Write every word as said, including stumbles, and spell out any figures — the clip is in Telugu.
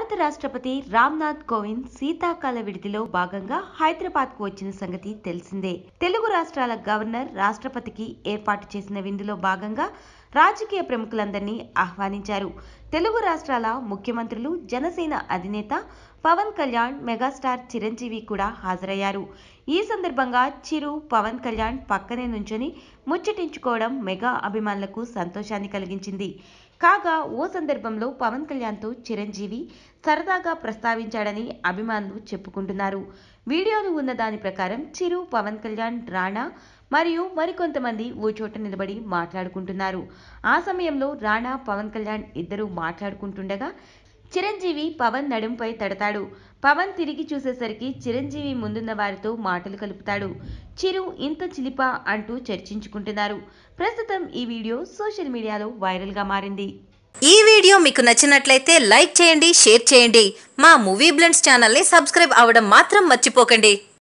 భారత రాష్ట్రపతి రామ్నాథ్ కోవింద్ శీతాకాల విడిదిలో భాగంగా హైదరాబాద్ కు వచ్చిన సంగతి తెలిసిందే. తెలుగు రాష్ట్రాల గవర్నర్ రాష్ట్రపతికి ఏర్పాటు చేసిన విందులో భాగంగా రాజకీయ ప్రముఖులందరినీ ఆహ్వానించారు. తెలుగు రాష్ట్రాల ముఖ్యమంత్రులు, జనసేన అధినేత పవన్ కళ్యాణ్, మెగాస్టార్ చిరంజీవి కూడా హాజరయ్యారు. ఈ సందర్భంగా చిరు, పవన్ కళ్యాణ్ పక్కనే నుంచొని ముచ్చటించుకోవడం మెగా అభిమానులకు సంతోషాన్ని కలిగించింది. కాగా ఓ సందర్భంలో పవన్ కళ్యాణ్తో చిరంజీవి సరదాగా ప్రస్తావించాడని అభిమానులు చెప్పుకుంటున్నారు. వీడియోలు ఉన్న దాని ప్రకారం చిరు, పవన్ కళ్యాణ్, రాణా మరియు మరికొంతమంది ఓ చోట నిలబడి మాట్లాడుకుంటున్నారు. ఆ సమయంలో రాణా, పవన్ కళ్యాణ్ ఇద్దరూ మాట్లాడుకుంటుండగా చిరంజీవి పవన్ నడుంపై తడతాడు. పవన్ తిరిగి చూసేసరికి చిరంజీవి ముందున్న వారితో మాటలు కలుపుతాడు. చిరు ఇంత చిలిపా అంటూ చర్చించుకుంటున్నారు. ప్రస్తుతం ఈ వీడియో సోషల్ మీడియాలో వైరల్ గా మారింది. ఈ వీడియో మీకు నచ్చినట్లయితే లైక్ చేయండి, షేర్ చేయండి. మా మూవీ బ్లెండ్స్ ఛానల్ని సబ్స్క్రైబ్ అవ్వడం మాత్రం మర్చిపోకండి.